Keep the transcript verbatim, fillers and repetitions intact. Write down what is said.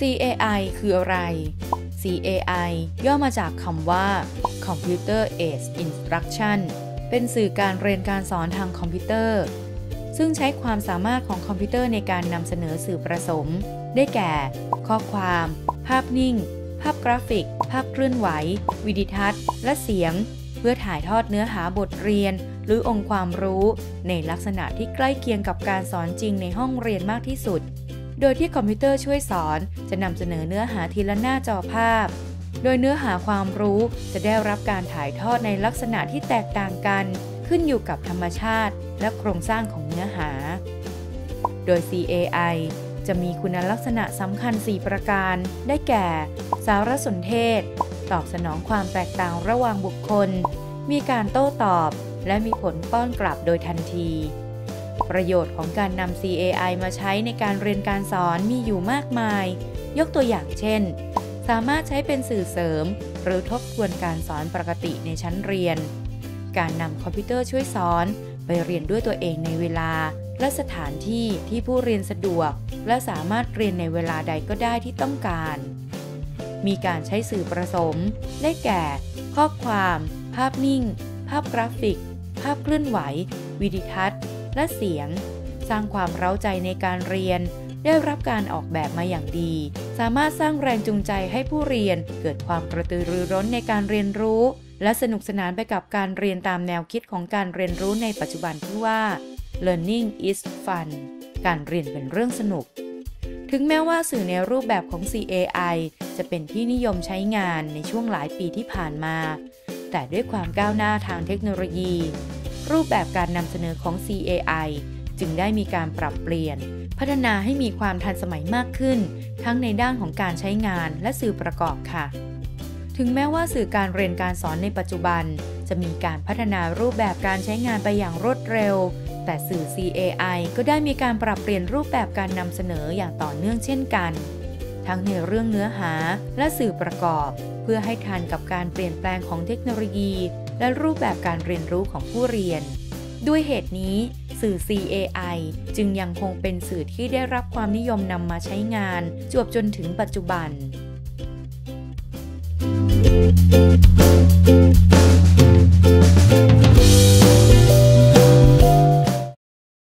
ซี เอ ไอ คืออะไร ซี เอ ไอ ย่อมาจากคำว่า Computer Aided Instruction เป็นสื่อการเรียนการสอนทางคอมพิวเตอร์ซึ่งใช้ความสามารถของคอมพิวเตอร์ในการนำเสนอสื่อผสมได้แก่ ข้อความ ภาพนิ่ง ภาพกราฟิก ภาพเคลื่อนไหว วิดีทัศน์ และเสียง เพื่อถ่ายทอดเนื้อหาบทเรียนหรือองค์ความรู้ในลักษณะที่ใกล้เคียงกับการสอนจริงในห้องเรียนมากที่สุดโดยที่คอมพิวเตอร์ช่วยสอนจะนำเสนอเนื้อหาทีละหน้าจอภาพโดยเนื้อหาความรู้จะได้รับการถ่ายทอดในลักษณะที่แตกต่างกันขึ้นอยู่กับธรรมชาติและโครงสร้างของเนื้อหาโดย ซี เอ ไอ จะมีคุณลักษณะสำคัญสี่ประการได้แก่ สารสนเทศตอบสนองความแตกต่างระหว่างบุคคลมีการโต้ตอบและมีผลป้อนกลับโดยทันทีประโยชน์ของการนำ ซี เอ ไอ มาใช้ในการเรียนการสอนมีอยู่มากมายยกตัวอย่างเช่นสามารถใช้เป็นสื่อเสริมหรือทบทวนการสอนปกติในชั้นเรียนการนำคอมพิวเตอร์ช่วยสอนไปเรียนด้วยตัวเองในเวลาและสถานที่ที่ผู้เรียนสะดวกและสามารถเรียนในเวลาใดก็ได้ที่ต้องการมีการใช้สื่อผสมได้แก่ ข้อความภาพนิ่งภาพกราฟิกภาพเคลื่อนไหววิดีทัศน์และเสียงสร้างความเร้าใจในการเรียนได้รับการออกแบบมาอย่างดีสามารถสร้างแรงจูงใจให้ผู้เรียนเกิดความกระตือรือร้นในการเรียนรู้และสนุกสนานไปกับการเรียนตามแนวคิดของการเรียนรู้ในปัจจุบันที่ว่า Learning is fun การเรียนเป็นเรื่องสนุกถึงแม้ว่าสื่อในรูปแบบของ ซี เอ ไอ จะเป็นที่นิยมใช้งานในช่วงหลายปีที่ผ่านมาแต่ด้วยความก้าวหน้าทางเทคโนโลยีรูปแบบการนำเสนอของ ซี เอ ไอ จึงได้มีการปรับเปลี่ยนพัฒนาให้มีความทันสมัยมากขึ้นทั้งในด้านของการใช้งานและสื่อประกอบค่ะถึงแม้ว่าสื่อการเรียนการสอนในปัจจุบันจะมีการพัฒนารูปแบบการใช้งานไปอย่างรวดเร็วแต่สื่อ ซี เอ ไอ ก็ได้มีการปรับเปลี่ยนรูปแบบการนำเสนออย่างต่อเนื่องเช่นกันทั้งในเรื่องเนื้อหาและสื่อประกอบเพื่อให้ทันกับการเปลี่ยนแปลงของเทคโนโลยีและรูปแบบการเรียนรู้ของผู้เรียนด้วยเหตุนี้สื่อ ซี เอ ไอ จึงยังคงเป็นสื่อที่ได้รับความนิยมนำมาใช้งานจวบจนถึงปัจจุบัน